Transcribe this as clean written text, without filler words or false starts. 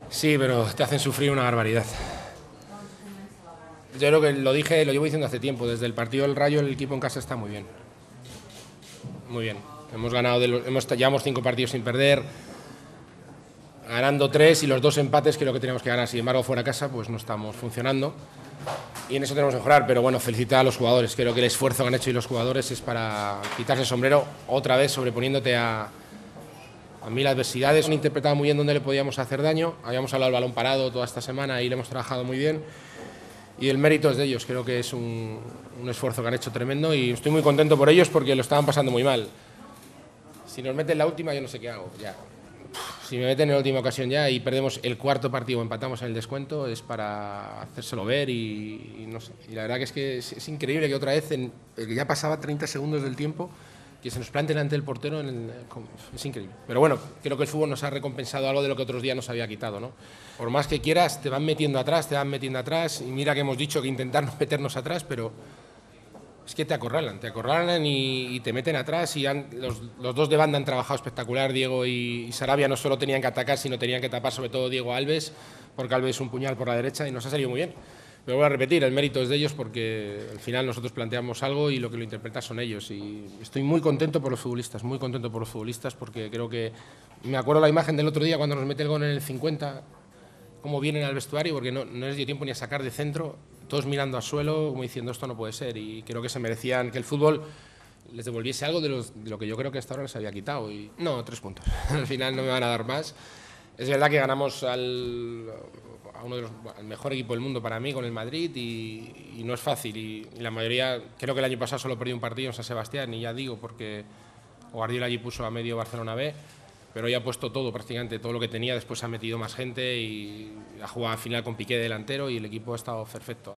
Sí, pero te hacen sufrir una barbaridad. Yo creo que lo dije, lo llevo diciendo hace tiempo. Desde el partido del Rayo, el equipo en casa está muy bien. Muy bien. Hemos ganado, llevamos 5 partidos sin perder, ganando 3 y los 2 empates creo que teníamos que ganar. Sin embargo, fuera de casa, pues no estamos funcionando. Y en eso tenemos que mejorar, pero bueno, felicitar a los jugadores. Creo que el esfuerzo que han hecho y los jugadores es para quitarse el sombrero otra vez, sobreponiéndote a mí las adversidades. Han interpretado muy bien dónde le podíamos hacer daño. Habíamos hablado del balón parado toda esta semana y le hemos trabajado muy bien. Y el mérito es de ellos. Creo que es un esfuerzo que han hecho tremendo y estoy muy contento por ellos porque lo estaban pasando muy mal. Si nos meten la última, yo no sé qué hago. Ya. Si me meten en la última ocasión ya y perdemos el cuarto partido o empatamos en el descuento, es para hacérselo ver y no sé. Y la verdad que es increíble que otra vez, que ya pasaba 30 segundos del tiempo, que se nos plante delante del portero, es increíble. Pero bueno, creo que el fútbol nos ha recompensado algo de lo que otros días nos había quitado, ¿no? Por más que quieras, te van metiendo atrás, y mira que hemos dicho que intentar no meternos atrás, pero es que te acorralan y te meten atrás y los dos de banda han trabajado espectacular. Diego y Sarabia no solo tenían que atacar, sino tenían que tapar, sobre todo Diego Alves, porque Alves es un puñal por la derecha y nos ha salido muy bien. Pero voy a repetir, el mérito es de ellos porque al final nosotros planteamos algo y lo que lo interpretan son ellos. Y estoy muy contento por los futbolistas, porque creo que... Me acuerdo la imagen del otro día cuando nos mete el gol en el 50, cómo vienen al vestuario, porque no les dio tiempo ni a sacar de centro, todos mirando al suelo, como diciendo esto no puede ser, y creo que se merecían que el fútbol les devolviese algo de lo que yo creo que hasta ahora les había quitado. Y no, 3 puntos. Al final no me van a dar más. Es verdad que ganamos al mejor equipo del mundo para mí con el Madrid y no es fácil. Y la mayoría, creo que el año pasado solo perdí un partido en San Sebastián, y ya digo, porque Guardiola allí puso a medio Barcelona B, pero ya ha puesto todo, prácticamente todo lo que tenía. Después ha metido más gente y ha jugado al final con Piqué delantero y el equipo ha estado perfecto.